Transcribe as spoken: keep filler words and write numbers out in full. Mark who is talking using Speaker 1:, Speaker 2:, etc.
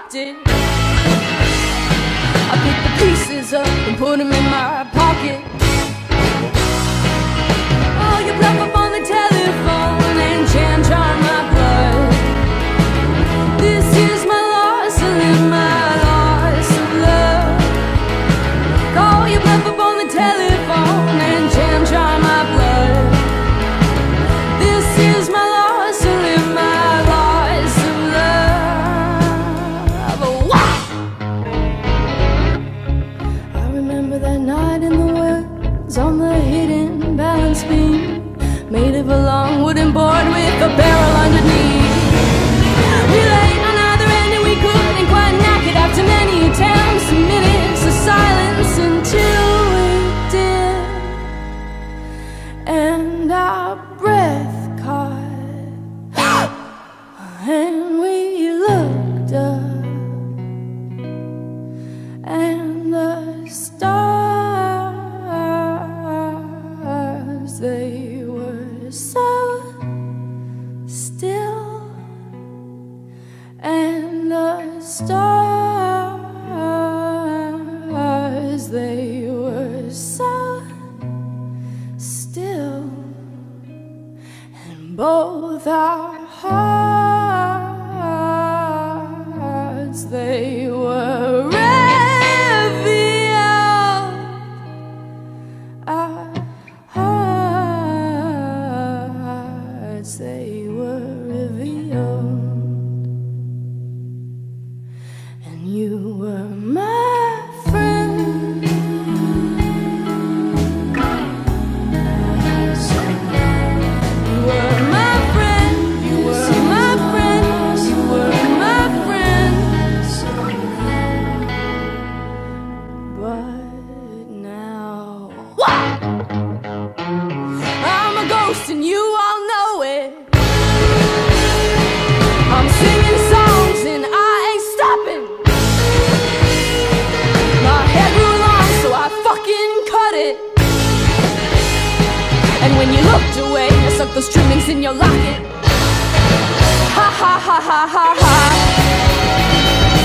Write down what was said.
Speaker 1: dropped it. I picked the pieces up and put them in my pocket. Oh, you bluff up on the telephone and jam jar my blood. This is my loss, and my loss of love. Call you bluff up on the telephone and jam jar my blood. This is my loss, and my loss of love. Wow! I remember that night in the woods on the hidden balance beam, made of a long wooden board with a barrel underneath. We lay on either end and we couldn't quite knock it after many attempts and minutes of silence until we did, and our breath caught and we looked up and the stars, they were so still, and the stars, they were so still, and both our hearts, they were revealed. Our hearts, they were revealed. And you were my friend. You were my friend. You were my friend. You were my friend. But now I'm a ghost and you all know it. I'm singing songs and I ain't stopping. My hair grew long so I fucking cut it. And when you looked away, I stuck those trimmings in your locket. Ha ha ha ha ha ha.